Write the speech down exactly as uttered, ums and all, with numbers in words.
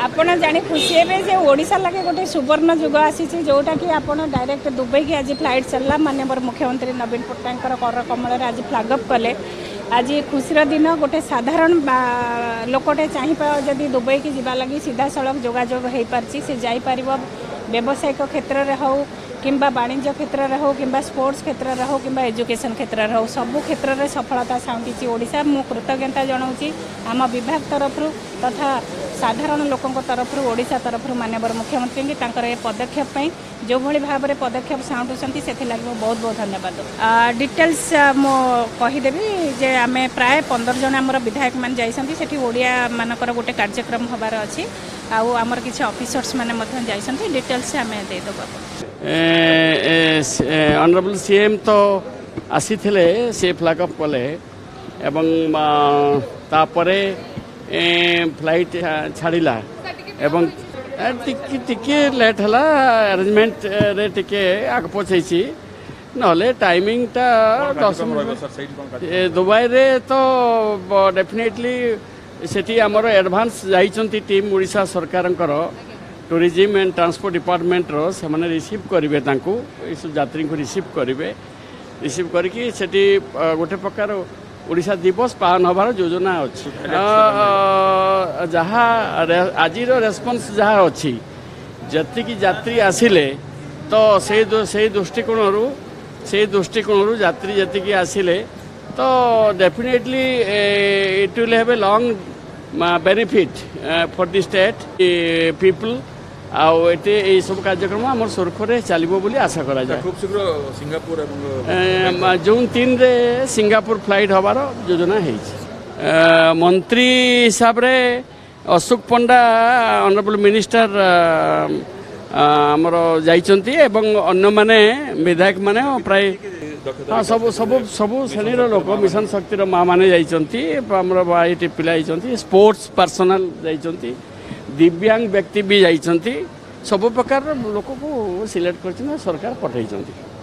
आपण जानी खुशी हे जे ओडिशा लगे गोटे सुवर्ण युग आसी जोटा कि आपण डायरेक्ट दुबई की आज फ्लाइट चलला माननीय मुख्यमंत्री नवीन पट्टनायक कर कमल आज फ्लैग अप कले आज खुशीर दिन गोटे साधारण लोकटे चाहिए जदि दुबई की जीवा लगी सीधा सड़क जोगाजोग हो पार्ची से जापर व्यावसायिक क्षेत्र में हो किंबा वाणिज्य क्षेत्र में हो किंबा स्पोर्ट्स क्षेत्र में हो किंबा एजुकेशन क्षेत्र में हो सबू क्षेत्र में सफलता साउंटी ओडिशा मु कृतज्ञता जनाऊँगी आम विभाग तरफ तथा साधारण लोकों तरफ ओडिशा तरफ माननीय मुख्यमंत्री की पदक्षेप जो भली भाव में पदक्षेप साउंटुंट से बहुत बहुत धन्यवाद। डिटेल्स मो कहीदेवी जे आम प्राय पंदर जन आमर विधायक मान जाइए ओडिया मानकर गोटे कार्यक्रम हबार अच्छी आमर किसी ऑफिसर्स माने जाइए डिटेल्स आम देदेव। ऑनरेबल सीएम तो आसी थे से फ्लैग अप कले एवं तापरे फ्लाइट छाड़िला एवं टिके लेट है अरेंजमेंट रे टिके आग पछे नले टाइमिंग टा दस दुबई रे तो डेफिनेटली सेठी आमर एडवांस जाइछंती टीम ओडिशा सरकार टूरिज्म एंड ट्रांसपोर्ट डिपार्टमेंट रो से माने रिसीव करिवे तांको इस यात्री को रिसीव करिवे रिसीव करके सेठी गोटे प्रकार ओडिशा दिवस पालन हबार योजना अच्छी जहाँ आज रेस्पन्स जहाँ अच्छी जी यात्री आसिले तो से से दृष्टिकोण से दृष्टिकोण यात्री जी आसिले तो definitely it will have a long benefit for the state people आते ये सब कार्यक्रम आम सुरखुरे चलो बोली आशा करा जाए। खूब शीघ्र सिंगापुर जून तीन रे सिंगापुर फ्लाइट हबार योजना है मंत्री हिसाब रे अशोक पंडा ऑनरेबल मिनिस्टर आमर जाइचंती एवं अन्य माने विधायक माने प्राय हाँ सब सब सब श्रेणी लोक मिशन शक्तिर माँ मैंने जाइचंती आमर भाई पिला जाइचंती स्पोर्ट्स पर्सनल जाइचंती दिव्यांग व्यक्ति भी जाइचंती सब प्रकार लोक को सिलेक्ट कर सरकार पठाई।